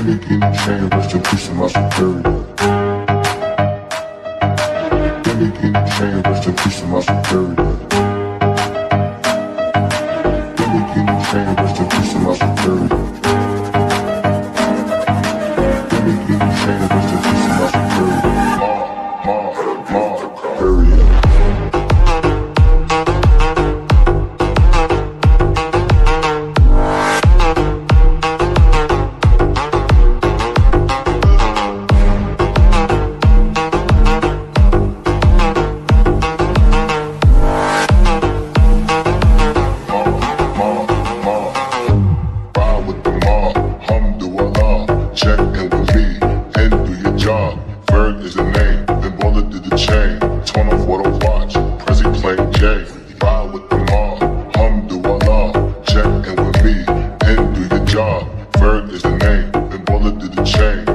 me get the chain, rest in peace to my superior. Let me get the chain, rest in peace to my superior. Let me get the chain, rest in peace to my superior. Let me get the chain, rest in peace to my superior. Superior. Chain.